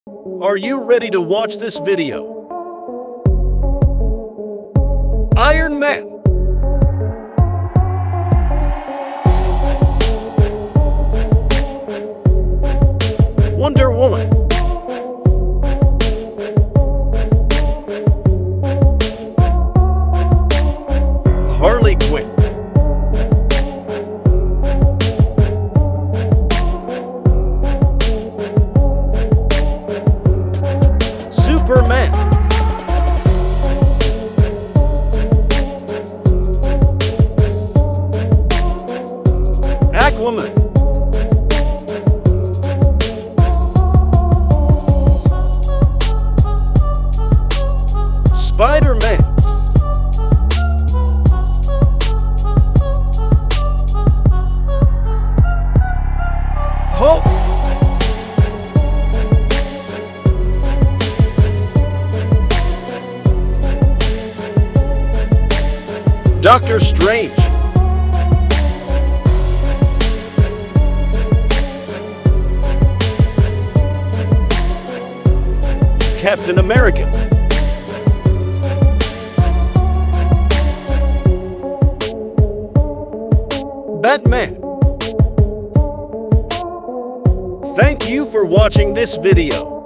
Are you ready to watch this video? Iron Man. Wonder Woman. Harley Quinn. Superman. Aquaman. Spider-Man. Hulk. Doctor Strange. Captain America. Batman. Thank you for watching this video.